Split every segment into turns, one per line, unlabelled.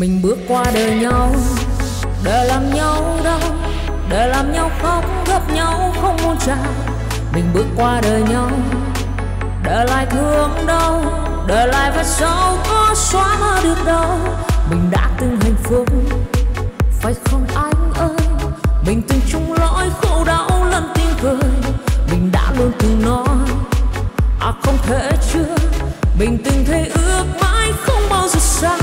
Mình bước qua đời nhau, để làm nhau đau, để làm nhau khóc, gấp nhau không muốn chào. Mình bước qua đời nhau, để lại thương đau, để lại vết sâu có xóa mơ được đâu. Mình đã từng hạnh phúc, phải không anh ơi? Mình từng chung lỗi khổ đau lần tiếng cười. Mình đã luôn từng nói không thể chưa. Mình từng thấy ước mãi không bao giờ xa.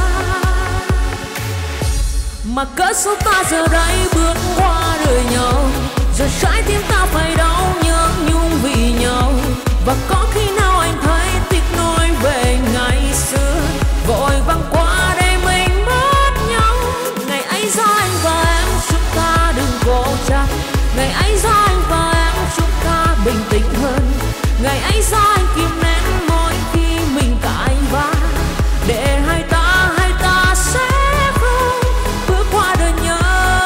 Mà cớ sao ta giờ đây bước qua đời nhau, giờ trái tim ta phải đau nhớ nhung vì nhau. Và có khi nào anh thấy tiếc nuối về ngày xưa, vội vàng qua đây mình mất nhau. Ngày ấy do anh và em chúng ta đừng cố chấp, ngày ấy do anh và em chúng ta bình tĩnh hơn. Ngày ấy do anh kìm nén mỗi khi mình cãi vã, để hai ta sẽ không bước qua đời nhau.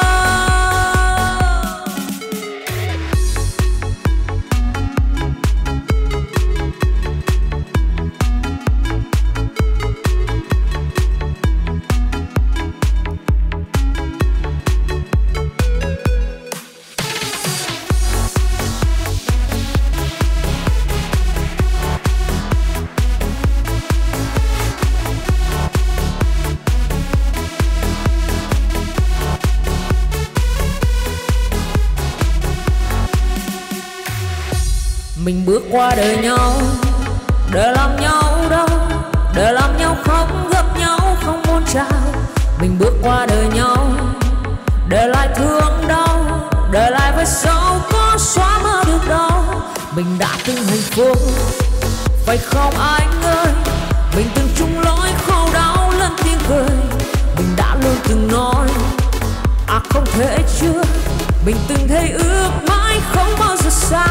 Mình bước qua đời nhau, để làm nhau đau, để làm nhau khóc, gấp nhau không muốn chào. Mình bước qua đời nhau, để lại thương đau, để lại vết sâu có xóa mơ được đâu. Mình đã từng hạnh phúc, phải không anh ơi? Mình từng chung lỗi khổ đau lần tiếng cười. Mình đã luôn từng nói không thể chưa. Mình từng thấy ước mãi không bao giờ xa.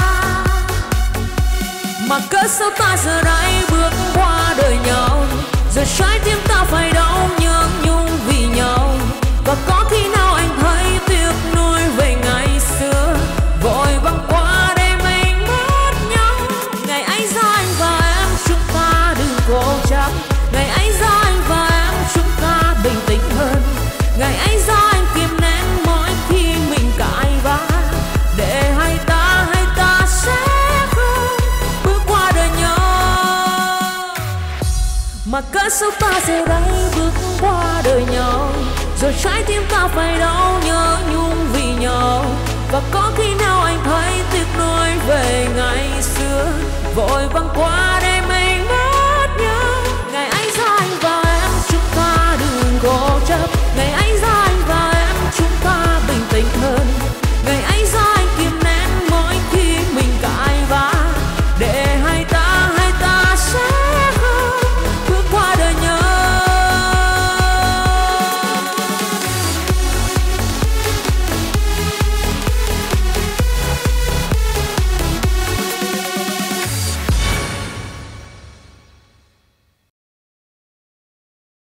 Mà cớ sao ta giờ đây bước qua đời nhau, giờ trái tim ta phải đau nhớ nhung vì nhau. Và có khi nào anh thấy tiếc nuối về ngày xưa, vội vàng qua đây mình mất nhau. Ngày ấy do anh và em chúng ta đừng cố chấp, ngày ấy do anh và em chúng ta bình tĩnh hơn. Ngày ấy do anh kìm nén mỗi khi mình cãi vã, để hai ta sẽ mà cớ sao ta giờ đây bước qua đời nhau, rồi trái tim ta phải đau nhớ nhung vì nhau. Và có khi nào anh thấy tiếc nuối về ngày xưa, vội vàng qua